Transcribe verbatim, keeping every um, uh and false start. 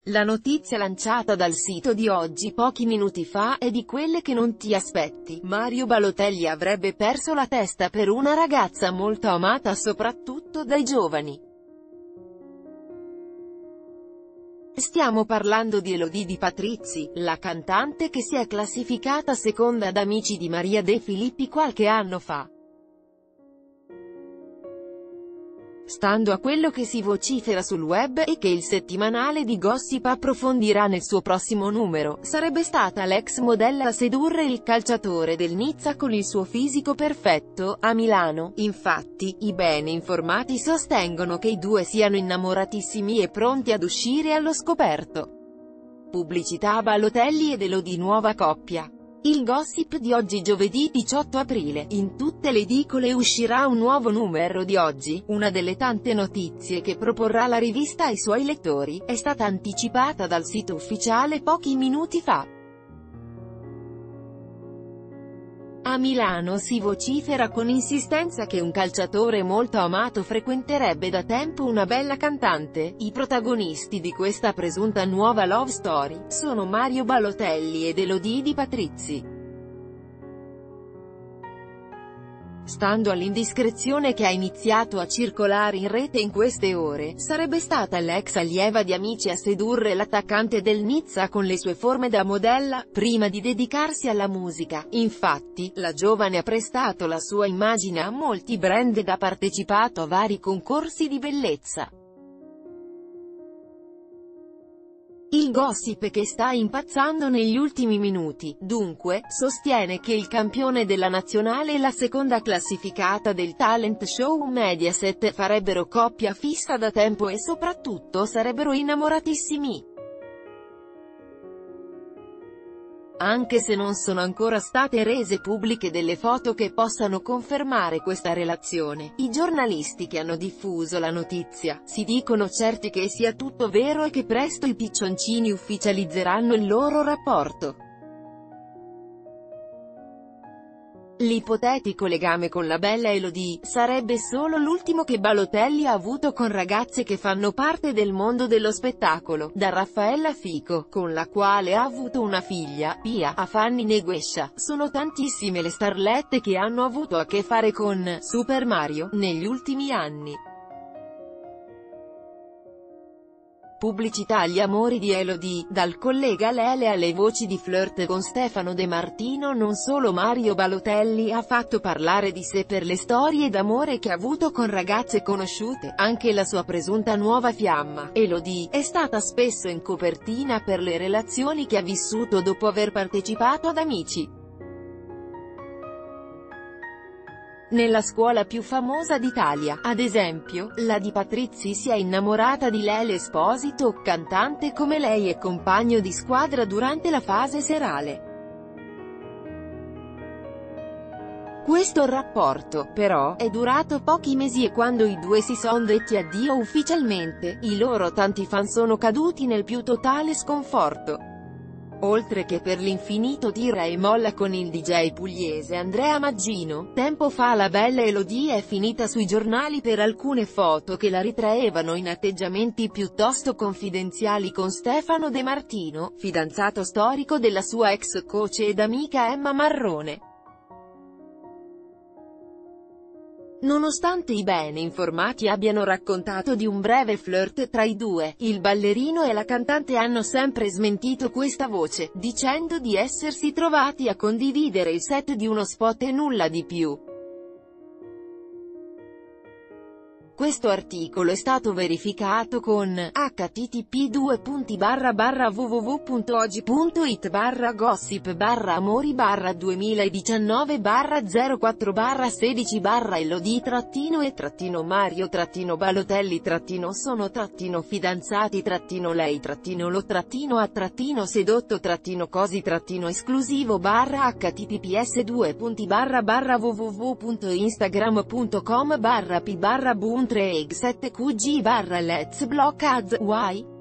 La notizia lanciata dal sito di Oggi pochi minuti fa è di quelle che non ti aspetti. Mario Balotelli avrebbe perso la testa per una ragazza molto amata soprattutto dai giovani. Stiamo parlando di Elodie Di Patrizzi, la cantante che si è classificata seconda ad Amici di Maria De Filippi qualche anno fa. Stando a quello che si vocifera sul web e che il settimanale di Gossip approfondirà nel suo prossimo numero, sarebbe stata l'ex modella a sedurre il calciatore del Nizza con il suo fisico perfetto, a Milano. Infatti, i bene informati sostengono che i due siano innamoratissimi e pronti ad uscire allo scoperto. Pubblicità Balotelli ed Elodie nuova coppia. Il Gossip di oggi giovedì diciotto aprile. In tutte le edicole uscirà un nuovo numero di Oggi. Una delle tante notizie che proporrà la rivista ai suoi lettori, è stata anticipata dal sito ufficiale pochi minuti fa. A Milano si vocifera con insistenza che un calciatore molto amato frequenterebbe da tempo una bella cantante. I protagonisti di questa presunta nuova love story sono Mario Balotelli ed Elodie Di Patrizzi. Stando all'indiscrezione che ha iniziato a circolare in rete in queste ore, sarebbe stata l'ex allieva di Amici a sedurre l'attaccante del Nizza con le sue forme da modella, prima di dedicarsi alla musica. Infatti, la giovane ha prestato la sua immagine a molti brand ed ha partecipato a vari concorsi di bellezza. Il gossip che sta impazzando negli ultimi minuti, dunque, sostiene che il campione della nazionale e la seconda classificata del talent show Mediaset farebbero coppia fissa da tempo e soprattutto sarebbero innamoratissimi. Anche se non sono ancora state rese pubbliche delle foto che possano confermare questa relazione, i giornalisti che hanno diffuso la notizia, si dicono certi che sia tutto vero e che presto i piccioncini ufficializzeranno il loro rapporto. L'ipotetico legame con la bella Elodie sarebbe solo l'ultimo che Balotelli ha avuto con ragazze che fanno parte del mondo dello spettacolo, da Raffaella Fico, con la quale ha avuto una figlia, Pia, a Fanny Neguescia. Sono tantissime le starlette che hanno avuto a che fare con Super Mario negli ultimi anni. Pubblicità Gli amori di Elodie, dal collega Lele alle voci di flirt con Stefano De Martino. Non solo Mario Balotelli ha fatto parlare di sé per le storie d'amore che ha avuto con ragazze conosciute, anche la sua presunta nuova fiamma, Elodie, è stata spesso in copertina per le relazioni che ha vissuto dopo aver partecipato ad Amici. Nella scuola più famosa d'Italia, ad esempio, la Di Patrizzi si è innamorata di Lele Esposito, cantante come lei e compagno di squadra durante la fase serale. Questo rapporto, però, è durato pochi mesi e quando i due si son detti addio ufficialmente, i loro tanti fan sono caduti nel più totale sconforto. Oltre che per l'infinito tira e molla con il D J pugliese Andrea Maggino, tempo fa la bella Elodie è finita sui giornali per alcune foto che la ritraevano in atteggiamenti piuttosto confidenziali con Stefano De Martino, fidanzato storico della sua ex coach ed amica Emma Marrone. Nonostante i bene informati abbiano raccontato di un breve flirt tra i due, il ballerino e la cantante hanno sempre smentito questa voce, dicendo di essersi trovati a condividere il set di uno spot e nulla di più. Questo articolo è stato verificato con h t t p due punti barra barra w w w punto oggi punto it barra gossip barra amori barra duemiladiciannove barra zero quattro barra sedici barra Elodie trattino e trattino Mario trattino Balotelli trattino sono trattino fidanzati trattino lei trattino lo trattino a trattino sedotto trattino cosi trattino esclusivo barra h t t p s due punti barra barra w w w punto instagram punto com barra p barra boom tre sette q g barra let's block ads. Why?